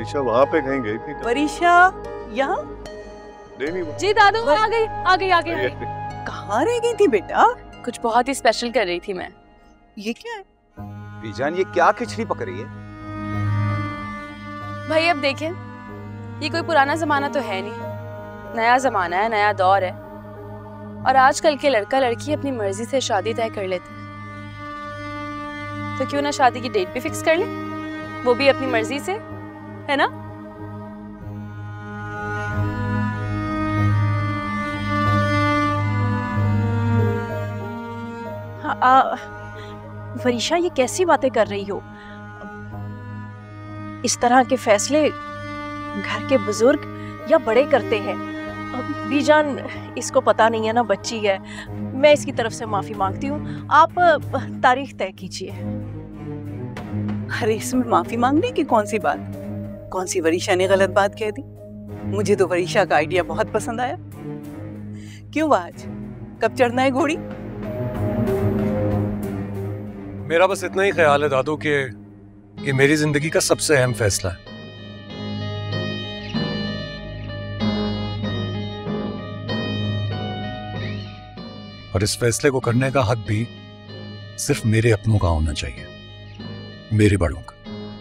वरीशा वहाँ पे कहीं गई थी। वरीशा यहाँ? नहीं जी दादू आ गई। कहाँ रह गई थी बेटा? कुछ बहुत ही स्पेशल कर रही थी मैं। ये क्या है? बीजान ये क्या खिचड़ी पक रही है? भाई अब देखें, ये कोई पुराना जमाना तो है नहीं, नया जमाना है, नया दौर है। और आजकल के लड़का लड़की अपनी मर्जी से शादी तय कर लेते हैं, तो क्यों ना शादी की डेट भी फिक्स कर ले, वो भी अपनी मर्जी से, है ना? वरीशा ये कैसी बातें कर रही हो? इस तरह के फैसले घर के बुजुर्ग या बड़े करते हैं। बीजान इसको पता नहीं है ना, बच्ची है। मैं इसकी तरफ से माफी मांगती हूँ। आप तारीख तय कीजिए। अरे इसमें माफी मांगने की कौन सी बात? कौन सी वरीशा ने गलत बात कह दी? मुझे तो वरीशा का आइडिया बहुत पसंद आया। क्यों आज कब चढ़ना है घोड़ी? मेरा बस इतना ही ख्याल है दादू कि ये मेरी जिंदगी का सबसे अहम फैसला है। और इस फैसले को करने का हक भी सिर्फ मेरे अपनों का होना चाहिए, मेरे बड़ों का।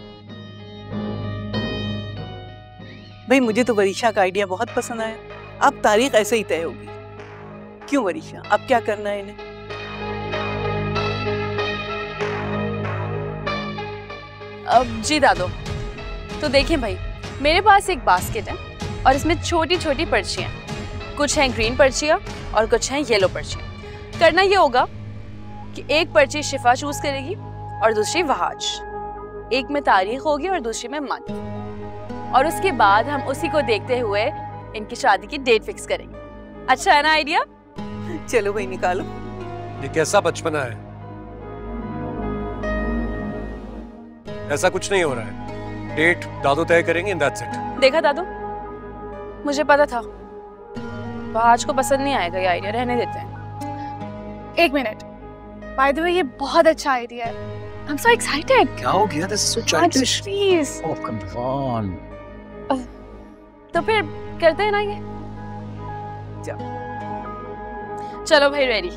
भाई मुझे तो वरीशा का आइडिया बहुत पसंद आया। अब तारीख ऐसे ही तय होगी। क्यों वरीशा, अब क्या करना है इन्हें? अब जी दादू, तो देखें भाई, मेरे पास एक बास्केट है और इसमें छोटी छोटी पर्चियां, कुछ हैं ग्रीन पर्चियां और कुछ हैं येलो पर्चियां। करना ये होगा कि एक पर्ची शिफा चूज करेगी और दूसरी वहाज, एक में तारीख होगी और दूसरी में मंथ, और उसके बाद हम उसी को देखते हुए इनकी शादी की डेट फिक्स करेंगे। अच्छा है ना आइडिया? चलो भाई निकालो। ये कैसा बचपना है? ऐसा कुछ नहीं हो रहा है। डेट दादू तय करेंगे, इन दैट्स इट। देखा दादू, मुझे पता था वहाज को पसंद नहीं आएगा ये आइडिया, रहने देते हैं। एक मिनट, बाय द वे ये बहुत अच्छा आइडिया है। I am so excited. क्या हो गया? This is so childish. Please. Oh come on. तो फिर करते हैं ना ये? चलो भाई, रेडी?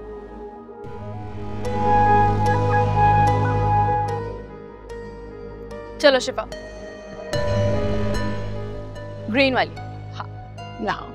चलो शिफा, ग्रीन वाली। हाँ लाओ।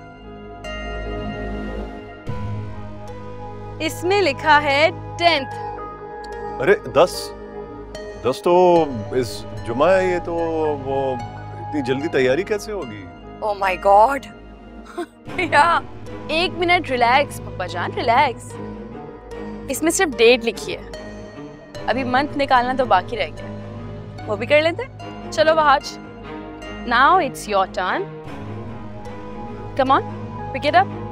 इसमें लिखा है 10th। अरे 10 तो इस जुमा है। ये तो वो इतनी जल्दी तैयारी कैसे होगी? Oh my god. या 1 मिनट रिलैक्स पप्पा जान, रिलैक्स। इसमें सिर्फ डेट लिखी है, अभी मंथ निकालना तो बाकी रह गया, वो भी कर लेते। चलो Wahaj, now it's your turn. Come on, pick it up.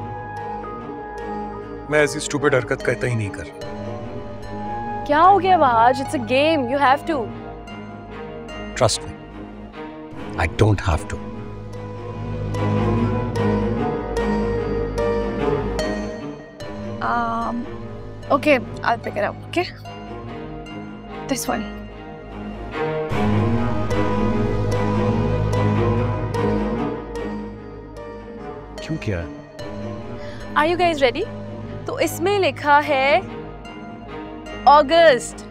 मैं ऐसी स्टूपिड हरकत कहता ही नहीं कर। क्या हो गया Wahaj? It's a game, you have to trust me, I don't have to. Okay, I'll pick it up. Okay, this one. क्यों किया? Are you guys ready? तो इसमें लिखा है अगस्त।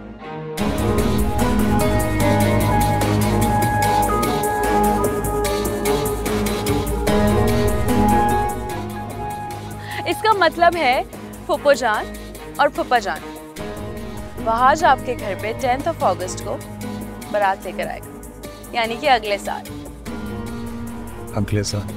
इसका मतलब है फुप्पो जान और फुप्पा जान, वहाज आपके घर पे 10th of August को बारात लेकर आएगा, यानी कि अगले साल। अगले साल?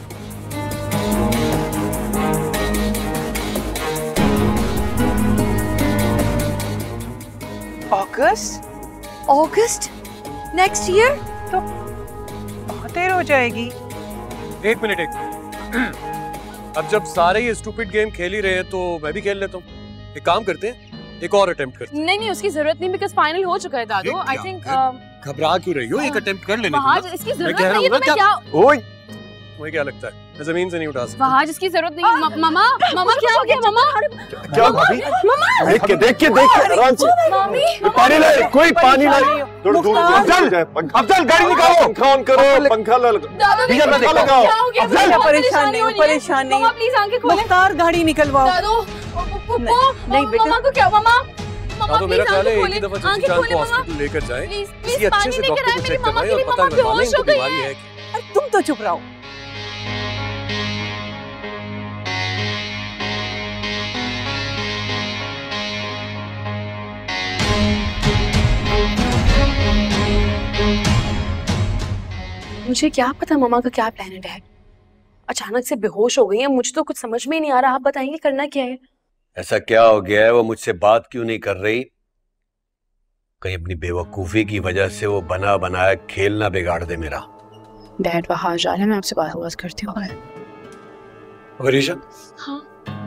August next year? तो बहुत देर हो जाएगी। एक मिनट, अब जब सारे ये स्टूपिड गेम खेल ही रहे हैं तो मैं भी खेल लेता हूँ। एक काम करते हैं, एक और अटेम्प्ट करते हैं। नहीं, उसकी जरूरत नहीं, बिकॉज़ फाइनल हो चुका है दादू। आई थिंक घबरा क्यों रही हो? एक अटेम्प्ट कर लेने दो। इसकी जरूरत नहीं है तो मैं क्या? ओए तुम्हें क्या लगता है मैं जमीन से नहीं उठा सकता? वहाँ जिसकी जरूरत नहीं है। मामा मामा क्या हो गया मामा? क्या भाभी? देख के आराम से। पानी लाए, कोई पानी लाए। अफजल गाड़ी निकालो। पंखा ऑन करो, पंखा लगाओ। परेशान नहीं हो। प्लीज आंखें खोलें। मुख्तार गाड़ी निकलवाओ। नहीं बेटा। मामा को क्या मामा? तो मेरा ख्याल है एक ही दफा चची जान को हॉस्पिटल लेकर जाए, किसी अच्छे से डॉक्टर को चेक करवाएं और पता करवाएं इनको बीमारी है क्या। तुम तो चुप रहो। मुझे क्या पता मामा का क्या प्लान है डैड। अचानक से बेहोश हो गई है, मुझे तो कुछ समझ में ही नहीं आ रहा। आप बताएंगे करना क्या है? ऐसा क्या हो गया है? वो मुझसे बात क्यों नहीं कर रही? कहीं अपनी बेवकूफी की वजह से वो बना बनाया खेल ना बिगाड़ दे मेरा। डैड वहाँ जा रहे हैं, मैं आपसे बात करती हूँ। वरीशा, हाँ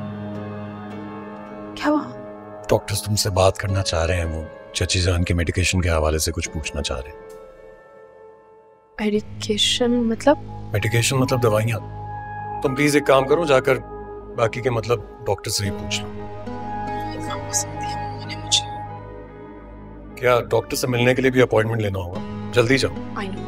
क्या हुआ? डॉक्टर्स तुमसे बात करना चाह रहे हैं। वो चची जान के मेडिकेशन के हवाले से कुछ पूछना चाह रहे हैं। मेडिकेशन मतलब दवाइयाँ। तुम प्लीज एक काम करो, जाकर बाकी के मतलब डॉक्टर से ही पूछ लो। क्या डॉक्टर से मिलने के लिए भी अपॉइंटमेंट लेना होगा? जल्दी जाओ। I know.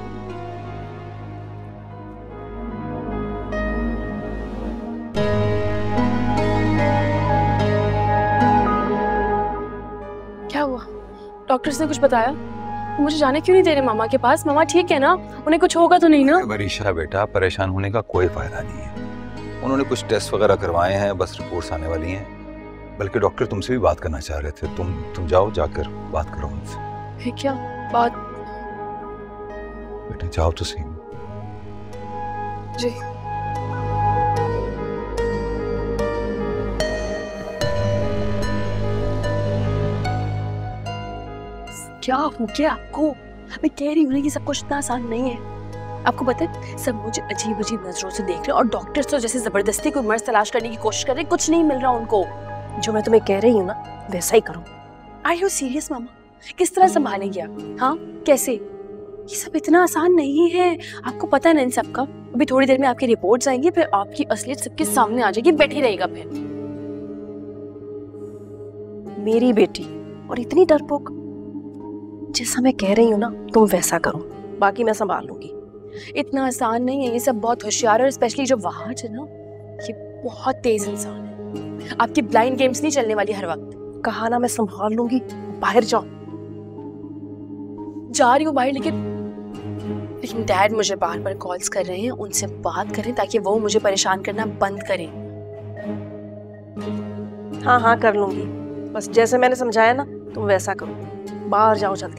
क्या हुआ? डॉक्टर्स ने कुछ बताया? मुझे जाने क्यों नहीं दे रहे मामा के पास? मामा ठीक है ना? उन्हें कुछ होगा तो नहीं ना? वरीशा बेटा, परेशान होने का कोई फायदा नहीं है। उन्होंने कुछ टेस्ट वगैरह करवाए हैं, बस रिपोर्ट्स आने वाली हैं। बल्कि डॉक्टर तुमसे भी बात करना चाह रहे थे। तुम जाओ, जाकर बात करो उनसे। क्या बात? बेटा जाओ तो सही। जी। क्या हो गया आपको? मैं कह रही हूँ ना कि सब कुछ इतना आसान नहीं है। आपको पता है सब मुझे अजीब अजीब नजरों से देख रहे हैं और डॉक्टर्स तो जैसे जबरदस्ती कोई मर्ज तलाश करने की कोशिश कर रहे हैं। कुछ नहीं मिल रहा उनको। जो मैं तुम्हें कह रही हूँ ना वैसा ही करो। आर यू सीरियस मामा? किस तरह संभालेंगे आप? हाँ कैसे? ये सब इतना आसान नहीं है। आपको पता है ना इन सब का। अभी थोड़ी देर में आपकी रिपोर्ट्स आएंगी, फिर आपकी असलियत सबके सामने आ जाएगी। बैठी रहेगा फिर। मेरी बेटी और इतनी डरपोक। जैसा मैं कह रही हूँ ना तुम वैसा करो, बाकी मैं संभाल लूंगी। इतना आसान नहीं है। ये सब बहुत होशियार है, स्पेशली जो वहाज है ना, ये बहुत तेज इंसान है। आपकी ब्लाइंड गेम्स नहीं चलने वाली हर वक्त। कहा ना मैं संभाल लूंगी। बाहर जाओ। जा रही हूँ बाहर, लेकिन डैड मुझे बार बार कॉल्स कर रहे हैं। उनसे बात करें ताकि वो मुझे परेशान करना बंद करें। हाँ हाँ कर लूंगी, बस जैसे मैंने समझाया ना तुम वैसा करो। बाहर जाओ जल्दी।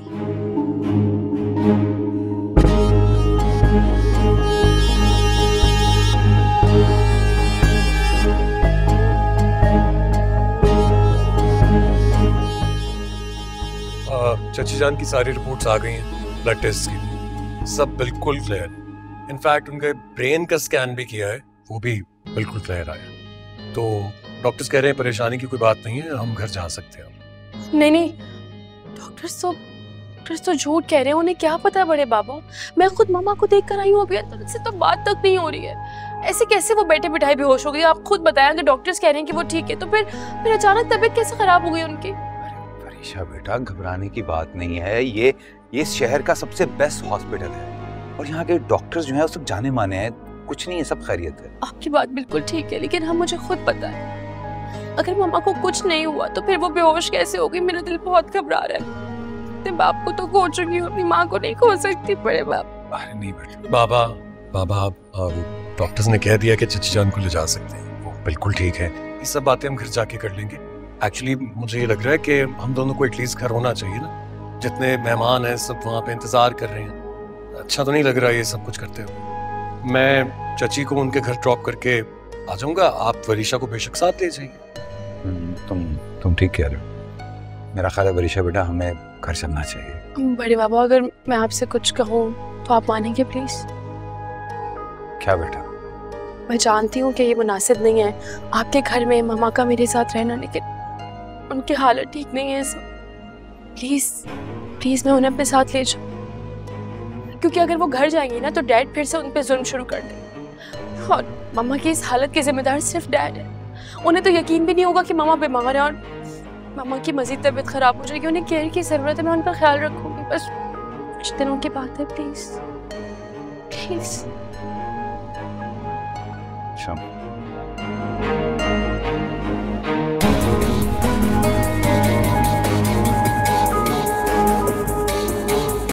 चची जान की सारी रिपोर्ट्स आ गई हैं ब्लड टेस्ट की। सब बिल्कुल क्लियर। इनफैक्ट उनके ब्रेन का स्कैन भी किया है, वो भी बिल्कुल क्लियर आया। तो डॉक्टर्स कह रहे हैं परेशानी की कोई बात नहीं है, हम घर जा सकते हैं। नहीं, डॉक्टर्स तो झूठ कह रहे हैं। उन्हें क्या पता है बड़े बाबा? मैं खुद मामा को देख कर आई हूँ अभी, उनसे तो बात तक नहीं हो रही है। ऐसे कैसे वो बैठे बिठाए बेहोश हो गई? आप खुद बताया कि डॉक्टर्स कह रहे हैं कि वो ठीक है, तो फिर अचानक तबीयत कैसे खराब हो गई उनकी? वरीशा बेटा घबराने की बात नहीं है। ये इस शहर का सबसे बेस्ट हॉस्पिटल है और यहाँ के डॉक्टर्स जो हैं वो सब जाने माने हैं। कुछ नहीं है, सब खैरियत है। आपकी बात बिल्कुल ठीक है, लेकिन हम मुझे खुद पता है अगर मामा को कुछ नहीं हुआ तो फिर वो बेहोश कैसे होगी? मेरा दिल बहुत घबरा रहा है। अपने बाप को तो खो चुकी हूँ, अपनी माँ को नहीं खो सकती। बड़े बाप। अरे नहीं बेटा, बाबा डॉक्टर्स ने कह दिया कि चची जान को ले जा सकते हैं। वो बिल्कुल ठीक है। ये सब बातें हम घर जाके कर लेंगे। एक्चुअली मुझे ये लग रहा है कि हम दोनों को एटलीस्ट घर होना चाहिए ना। जितने मेहमान हैं सब वहाँ पे इंतजार कर रहे हैं। अच्छा तो नहीं लग रहा ये सब कुछ करते हुए। मैं चची को उनके घर ड्रॉप करके आ जाऊंगा। आप वरीशा को बेशक साथ ले जाइए। तुम ठीक कह रहे हो। मेरा ख्याल है वरीशा बेटा हमें घर चलना चाहिए। बड़े बाबा अगर मैं आपसे कुछ कहूँ तो आप मानेंगे प्लीज? क्या बेटा? मैं जानती हूँ कि ये मुनासिब नहीं है आपके घर में मामा का मेरे साथ रहना, लेकिन उनकी हालत ठीक नहीं है। प्लीज मैं उन्हें अपने साथ ले जाऊँ, क्योंकि अगर वो घर जाएंगी ना तो डैड फिर से उन पे जुल्म शुरू कर दे। और मम्मा की इस हालत के जिम्मेदार सिर्फ डैड है। उन्हें तो यकीन भी नहीं होगा कि मम्मा बीमार है और मम्मा की मजीद तबीयत खराब हो जाएगी। उन्हें केयर की जरूरत है, मैं उनका ख्याल रखूंगी। बस कुछ दिनों की बात है, प्लीज प्लीज। शाम